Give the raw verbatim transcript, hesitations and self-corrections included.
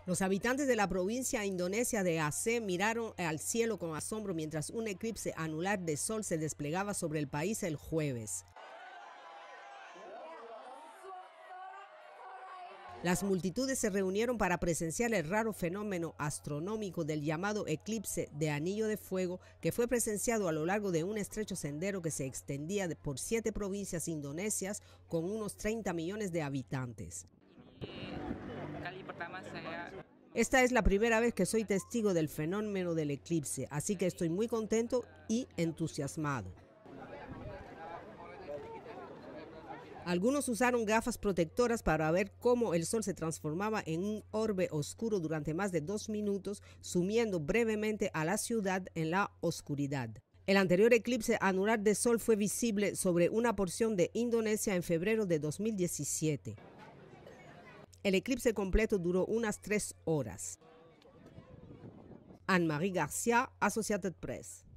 Los habitantes de la provincia indonesia de Aceh miraron al cielo con asombro mientras un eclipse anular de sol se desplegaba sobre el país el jueves. Las multitudes se reunieron para presenciar el raro fenómeno astronómico del llamado eclipse de anillo de fuego, que fue presenciado a lo largo de un estrecho sendero que se extendía por siete provincias indonesias con unos treinta millones de habitantes. Esta es la primera vez que soy testigo del fenómeno del eclipse, así que estoy muy contento y entusiasmado. Algunos usaron gafas protectoras para ver cómo el sol se transformaba en un orbe oscuro durante más de dos minutos, sumiendo brevemente a la ciudad en la oscuridad. El anterior eclipse anular de sol fue visible sobre una porción de Indonesia en febrero de dos mil diecisiete. El eclipse completo duró unas tres horas. Anne-Marie García, Associated Press.